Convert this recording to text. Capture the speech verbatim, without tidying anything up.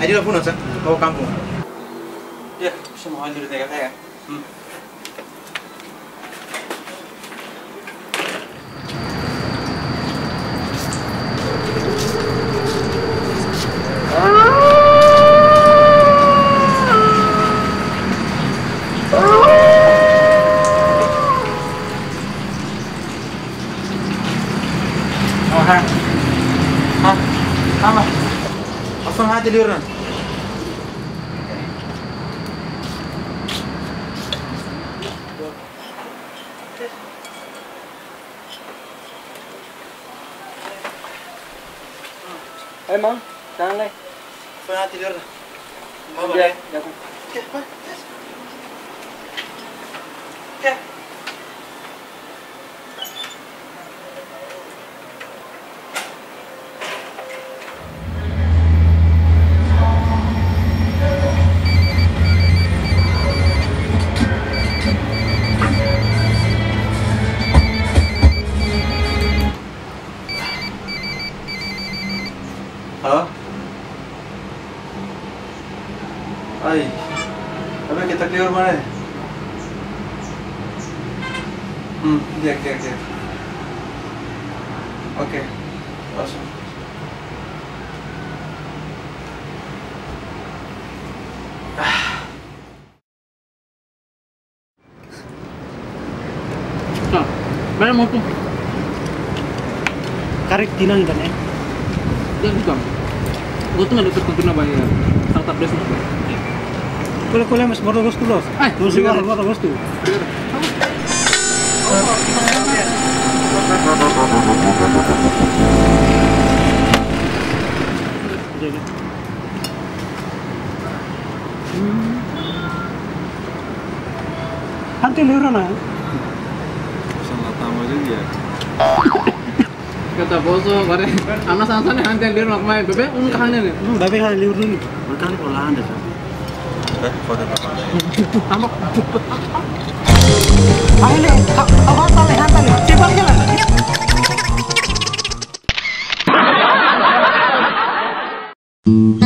Adi lah pun nasa, bawa kampung. Ya, semua hal dulu tega saya. Hmm. Oh, ha. Ha. Apa? Apa hati liuran? Eh, Mang, jangan leh. Apa hati liuran? Mau Ya, boleh? ya. Ya, Pak. Ya. Halo? Ay, apa kita keluar mana? Hmm, dia, dia, dia. Oke, langsung. Nah, mana mau tuh? Karek tinang kan ya? Dia bukan. Gue tuh nggak ada tertentu nabanya. Sang tak beres nabanya. Kalau kalau mas baru Agosto loh. Ah, terus juga baru Agosto. Hantu liuran ah. Salah tamu juga. Kata boso, bare anak sansan yang hantu liuran aku main. Bebe, un kahane nih. Hmm, babe kan liur dulu. Berkali olahan deh. Eh, foto apa? Tambah. Ayo le, kau hantar le, hantar le. Cepat jalan.